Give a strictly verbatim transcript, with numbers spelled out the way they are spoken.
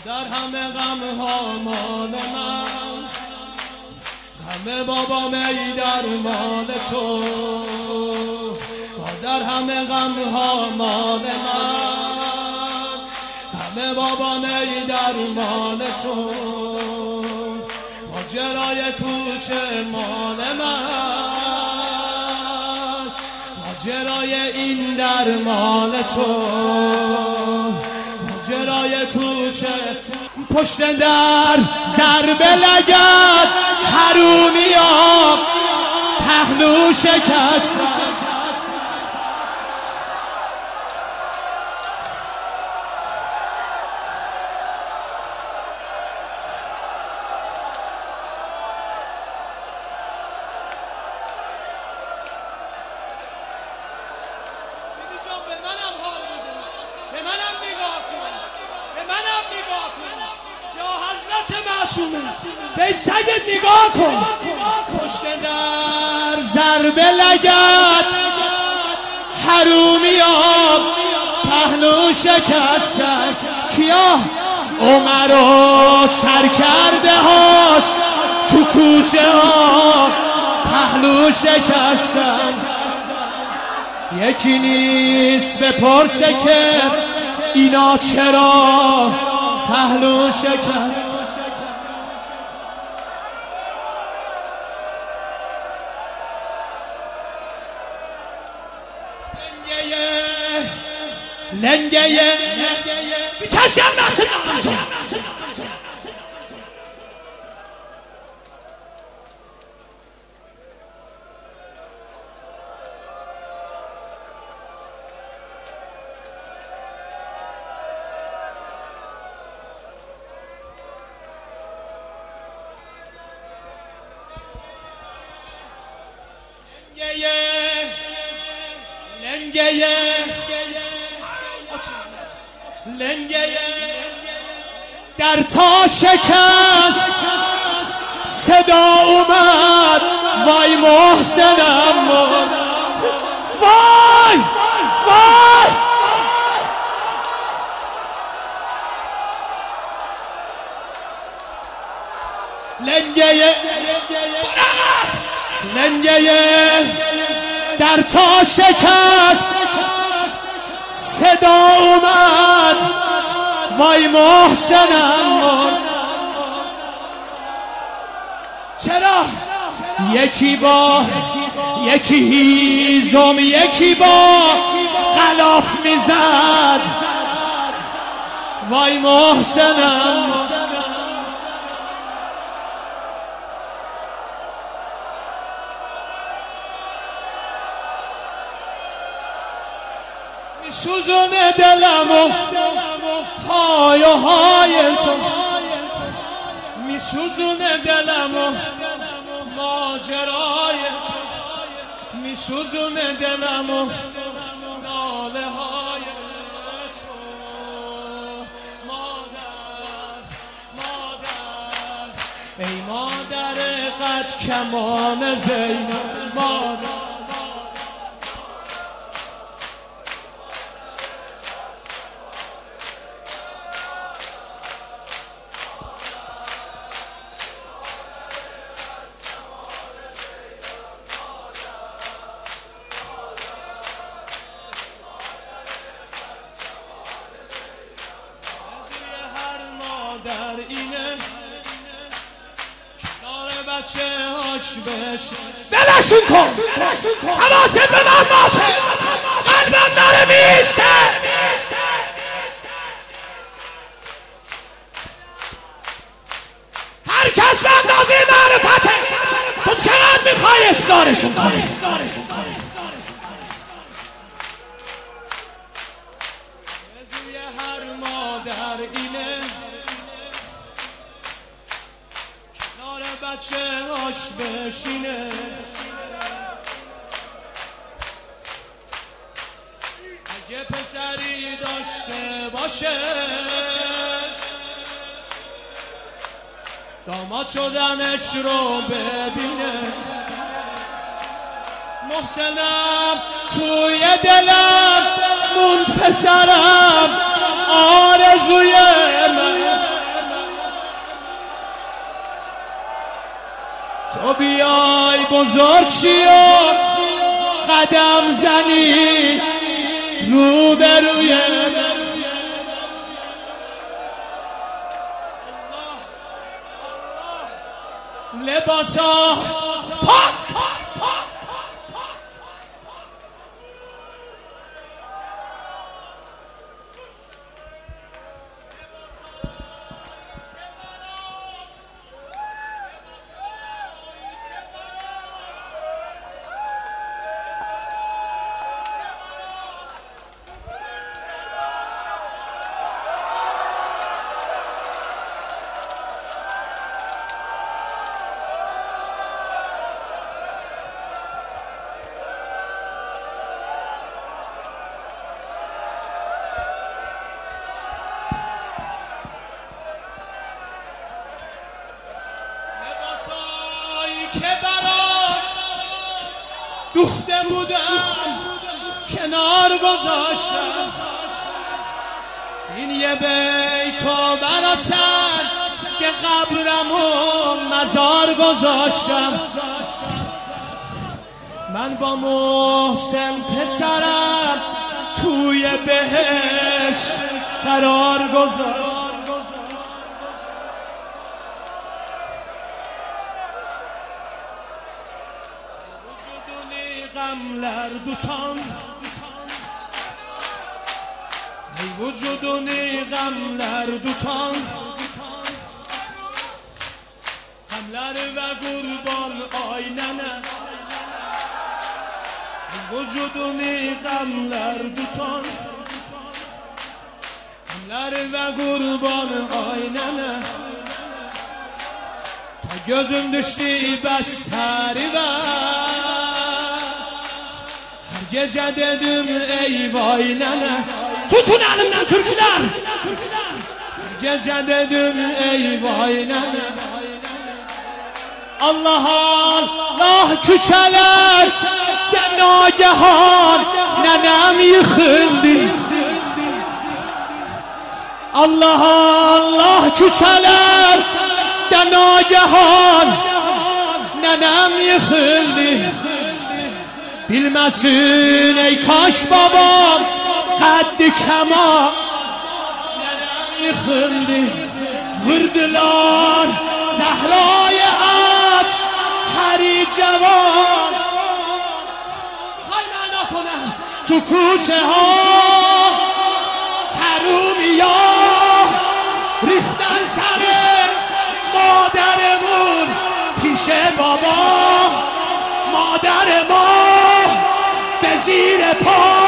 در همه غم ها مال من، همه بابام ای درمان تو. در همه غم ها مال من، همه بابام ای درمان تو. ماجرای کوچه مال من، ماجرای این درمان تو. ماجرای کوچه پشت در ضرب لگد حرومیا پهلو شکست. به منم نگاه کن، به منم نگاه کن یا حضرت معصومه، به سگت نگاه کن. پشت در ضرب لگد حرومیا پهلو شکستن. کیا؟ عمر و سرکرده هاش تو کوچه ها پهلو شکستن. یکی نیست بپرسه که اینا چرا پهلو شکست. لنگه لنگه بی کسی هم نسل نقضه. لنگه لنگه در تا شکست صدا اومد وای محسنم وای وای. لنگه لنگه در تا شکست صدا اومد وای محسنم مرد. چرا؟ یکی با یکی هیزم یکی با غلاف میزد وای محسنم. میسوزونه دلمو های و های تو، میسوزونه دلمو ماجرای تو، میسوزونه دلمو ناله های تو. مادر مادر ای مادر قد کمان زینب، مادر در اینه کنار بچه هاش بشه. بلشون کن، حواست به من باشه، قلبم نره میسته. هر کس به اندازه معرفته. تو چقدر میخوای اصرارشون کنی؟ رضوی هر مادر اینه کنار بچه هاش بشینه. اگه پسری داشته باشه داماد شدنش رو ببینه. محسنم توی دلم مون پسرم آرزوی من. بیای بزرگ شی و قدم زنی رو به روی لباسا که برات دوخته بودم کنار گذاشتم این یه بیتو براسن که قبرمو مزار گذاشتم من با محسن پسرم توی بهشت قرار گذاشتم غملر دوتان ای وجودونی غملر دوتان غملر و قربان آیننه ای وجودونی غملر دوتان غملر و قربان آیننه تا gözüm düştü bastari var gece dedim ey vay nene tutun elimden Türkler gece dedim ey vay nene Allah Allah küçeler de nagehan nenem yıkıldı Allah Allah küçeler de nagehan nenem yıkıldı bilmesin ey kaş babam kaddi kema nenem yıkıldı vurdular Zehra'yı at heri cevan hayna کنم تو کوچه ها حرومیا ریختن سر مادرمون پیش بابا مادر ما به زیر پا